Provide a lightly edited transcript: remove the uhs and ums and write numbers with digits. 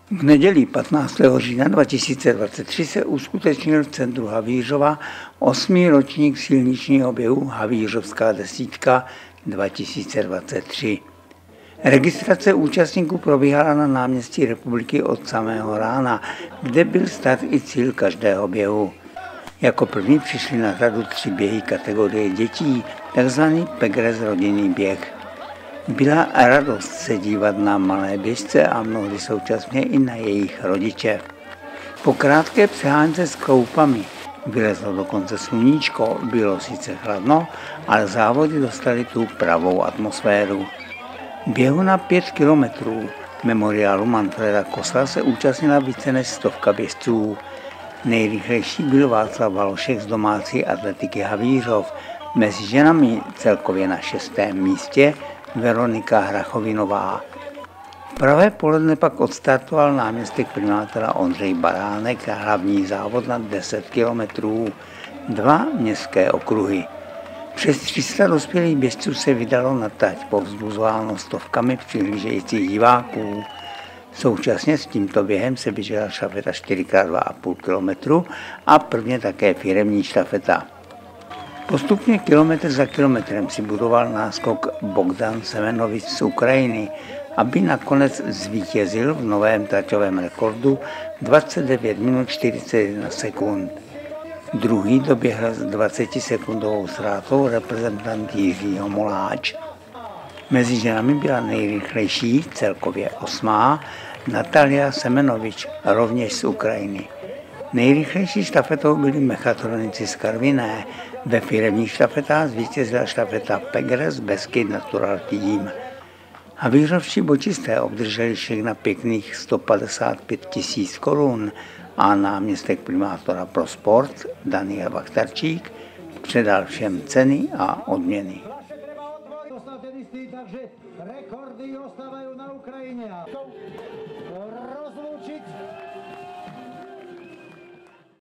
V neděli 15. října 2023 se uskutečnil v centru Havířova 8. ročník silničního běhu Havířovská desítka 2023. Registrace účastníků probíhala na náměstí Republiky od samého rána, kde byl start i cíl každého běhu. Jako první přišli na řadu 3 běhy kategorie dětí, takzvaný Pegres rodinný běh. Byla radost se dívat na malé běžce a mnohdy současně i na jejich rodiče. Po krátké přehánce s kroupami vylezlo dokonce sluníčko, bylo sice chladno, ale závody dostaly tu pravou atmosféru. Běhu na 5 kilometrů memoriálu Manfreda Kosla se účastnila více než 100 běžců. Nejrychlejší byl Václav Valošek z domácí atletiky Havířov, mezi ženami celkově na 6. místě Veronika Hrachovinová. V pravé poledne pak odstartoval náměstek primátora Ondřej Baránek a hlavní závod na 10 kilometrů, 2 městské okruhy. Přes 300 dospělých běžců se vydalo na trať, povzbuzováno stovkami přihlížejících diváků. Současně s tímto během se běžela štafeta 4x2,5 km a prvně také firemní štafeta. Postupně kilometr za kilometrem si budoval náskok Bogdan Semenovič z Ukrajiny, aby nakonec zvítězil v novém traťovém rekordu 29 minut 41 sekund. Druhý doběhl s 20-sekundovou ztrátou reprezentant Jiří Moláč. Mezi ženami byla nejrychlejší, celkově 8. Natalia Semenovič, rovněž z Ukrajiny. Nejrychlejší štafetou byli mechatronici z Karviné. Ve firemních štafetách zvítězila štafeta Pegres Beskyd Natural Team. Havířovští bočisté obdrželi všechna pěkných 155 000 korun a náměstek primátora pro sport Daniel Vachtarčík předal všem ceny a odměny. Takže rekordy ostávajú na Ukrajine.